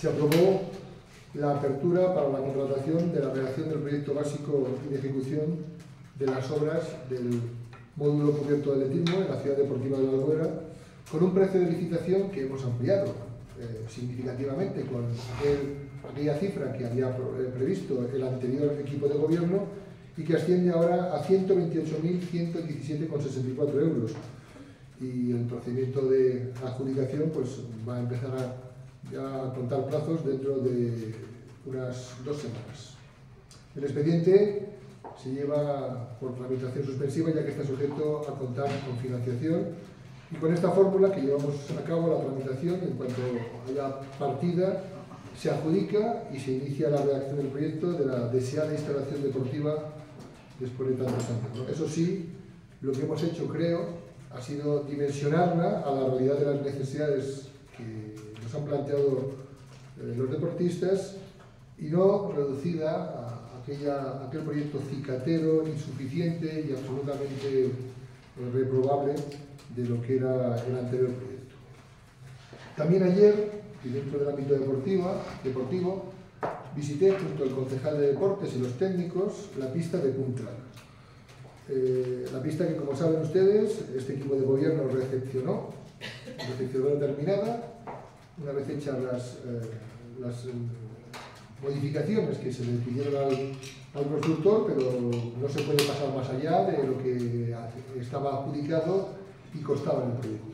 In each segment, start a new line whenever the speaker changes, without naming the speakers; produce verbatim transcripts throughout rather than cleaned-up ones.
se aprobó la apertura para la contratación de la redacción del proyecto básico y de ejecución de las obras del módulo cubierto de atletismo en la ciudad deportiva de La Duera, con un precio de licitación que hemos ampliado eh, significativamente con aquel, aquella cifra que había eh, previsto el anterior equipo de gobierno y que asciende ahora a ciento veintiocho mil ciento diecisiete coma sesenta y cuatro euros. Y el procedimiento de adjudicación pues, va a empezar a, a contar plazos dentro de unas dos semanas. El expediente se lleva por tramitación suspensiva ya que está sujeto a contar con financiación y con esta fórmula que llevamos a cabo la tramitación, en cuanto haya partida se adjudica y se inicia la redacción del proyecto de la deseada instalación deportiva después de tantos años, ¿no? Eso sí, lo que hemos hecho, creo, ha sido dimensionarla a la realidad de las necesidades que nos han planteado eh, los deportistas y no reducida a, aquella, a aquel proyecto cicatero, insuficiente y absolutamente eh, reprobable de lo que era el anterior proyecto. También ayer, y dentro del ámbito deportivo, deportivo visité junto al concejal de deportes y los técnicos la pista de Puntland. Eh, la pista que, como saben ustedes, este equipo de gobierno recepcionó, recepcionó terminada, una vez hechas las, eh, las eh, modificaciones que se le pidieron al, al constructor, pero no se puede pasar más allá de lo que estaba adjudicado y costaba en el proyecto.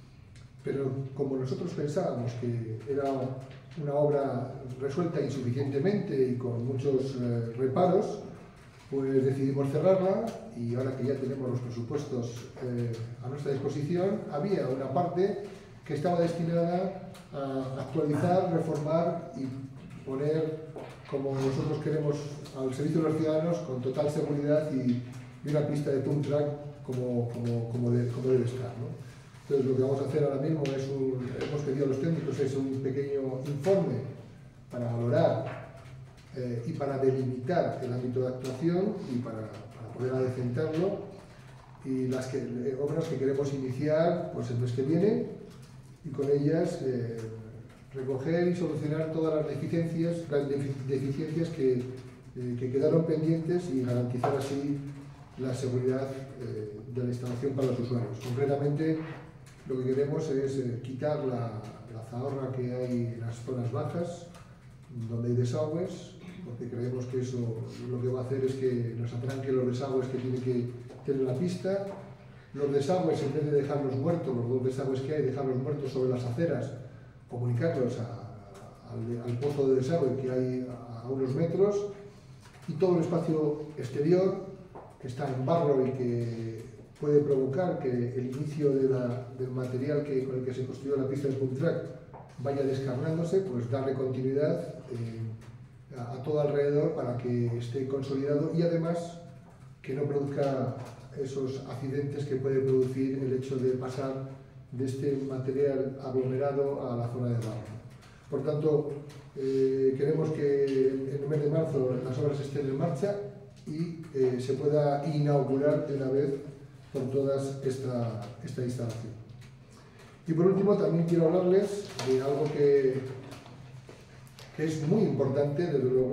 Pero como nosotros pensábamos que era una obra resuelta insuficientemente y con muchos eh, reparos, pues decidimos cerrarla y ahora que ya tenemos los presupuestos eh, a nuestra disposición, había una parte que estaba destinada a actualizar, reformar y poner, como nosotros queremos, al servicio de los ciudadanos con total seguridad y, y una pista de pump track como, como, como, de, como debe estar, ¿no? Entonces lo que vamos a hacer ahora mismo es un, hemos pedido a los técnicos es un pequeño informe para valorar Eh, y para delimitar el ámbito de actuación y para, para poder adecentarlo y las que, eh, obras que queremos iniciar pues, el mes que viene y con ellas eh, recoger y solucionar todas las deficiencias, las deficiencias que, eh, que quedaron pendientes y garantizar así la seguridad eh, de la instalación para los usuarios. Concretamente, lo que queremos es eh, quitar la, la zahorra que hay en las zonas bajas, donde hay desagües, porque creemos que eso lo que va a hacer es que nos atranque los desagües que tiene que tener la pista. Los desagües, en vez de dejarlos muertos, los dos desagües que hay, dejarlos muertos sobre las aceras, comunicarlos a, a, al, al pozo de desagüe que hay a, a unos metros, y todo el espacio exterior que está en barro y que puede provocar que el inicio de la, del material que, con el que se construyó la pista de pump track vaya descarnándose, pues darle continuidad eh, a, a todo alrededor para que esté consolidado y además que no produzca esos accidentes que puede producir el hecho de pasar de este material aglomerado a la zona de barro. Por tanto, eh, queremos que en el mes de marzo las obras estén en marcha y eh, se pueda inaugurar de una vez por todas esta, esta instalación. Y por último, también quiero hablarles de algo que, que es muy importante, desde luego,